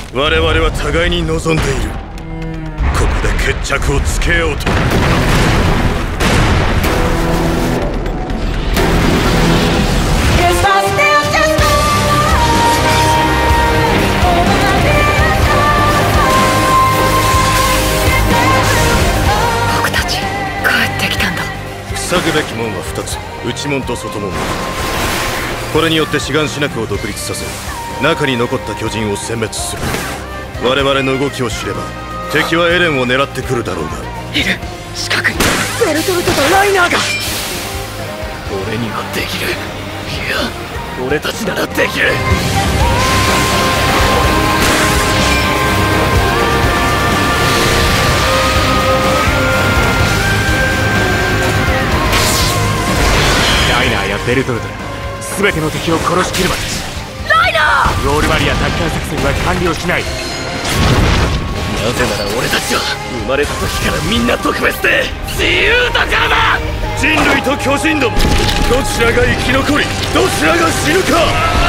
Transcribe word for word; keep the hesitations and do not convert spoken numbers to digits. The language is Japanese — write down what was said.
我々は互いに望んでいる。ここで決着をつけようと。 僕たち帰ってきたんだ。 塞ぐべき門はふたつ、内門と外門。これによって志願しなくを独立させ、中に残った巨人を殲滅する。我々の動きを知れば敵はエレンを狙ってくるだろうが。 いる、近くにベルトルトとライナーが。 俺にはできる。いや、俺たちならできる。ライナーやベルトルトら全ての敵を殺しきるまで。 ライナー！ ロールバリア奪還作戦は完了しない。なぜなら俺たちは生まれた時からみんな特別で自由だからだ。 人類と巨人ども、どちらが生き残りどちらが死ぬか。